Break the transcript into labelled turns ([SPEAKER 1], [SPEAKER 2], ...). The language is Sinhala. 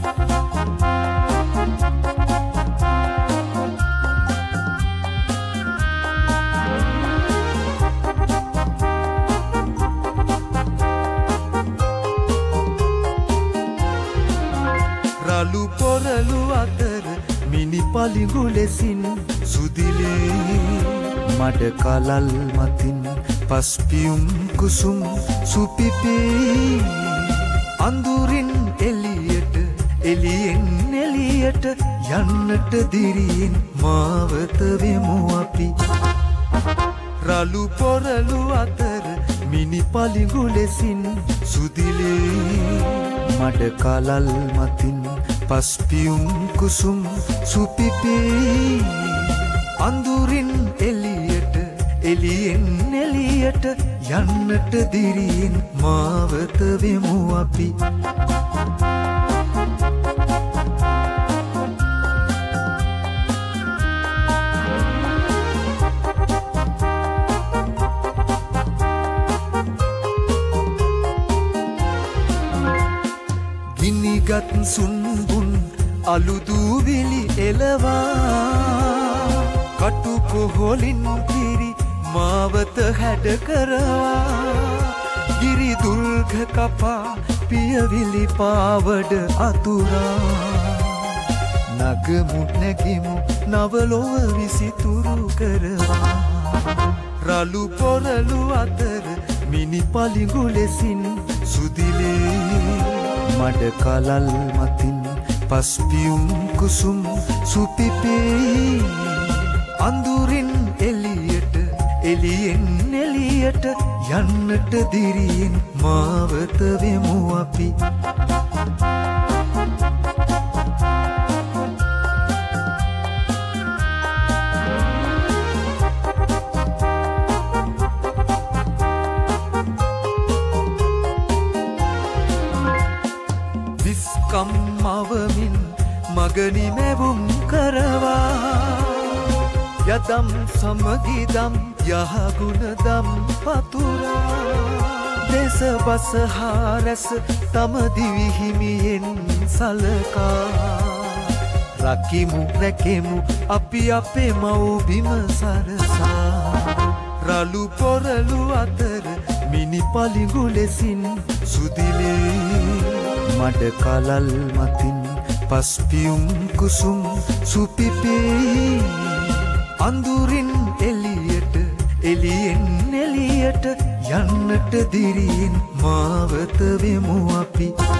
[SPEAKER 1] රළු පොරළු අතර මිනි පලිඟු ලෙසින් සුදිලේ මඩ කලල් මතින් පස්පියුම් කුසුම් සුපිපී අඳුරින් එළියට එළියෙන් එළියට යන්නට දිරියෙන් මාවත වෙමු අපි රළු පොරළු අතර මිනි පලිඟු ලෙසින් සුදිලේ මඩ කලල් මතින් පස්පියුම් කුසුම් සුපිපී අඳුරින් එළියට එළියෙන් එළියට යන්නට දිරියෙන් මාවත වෙමු අපි ගිනිගත් සුන්බුන් අලුදූවිලි එලවා කටු කොහොලින් පිරි මාවත හැඩ කරවා ගිරි දුල්ග කපා පියවිලි පාවඩ අතුරා නගමු නැගිමු නවලොව විසිතුරු කරවා රළු පොරළු අතර මිනි පලිඟු ලෙසින් සුදිලේ මඩ කලල් මතින් පස්පියුම් කුසුම් සුපිපී අඳුරින් එළියට එළියෙන් එළියට යන්නට දිරියෙන් මාවත වෙමු අපි කම්මවමින් මගනි මැවුම් කරවා යදම් සමගිදම් යහගුණදම් පතුරා දේශ බස හාරැස තම දිවිහිමියෙන් සලකා රකිමු රැකෙමු අපි අපේ මව්බිම සරසා රළු පොරළු අතර මිනි පලිඟු ලෙසින් සුදිලේ මඩ කලල් මතින් පස්පියුම් කුසුම් සුපිපී අඳුරින් එළියට එළියෙන් එළියට යන්නට දිරියෙන් මාවත වෙමු අපි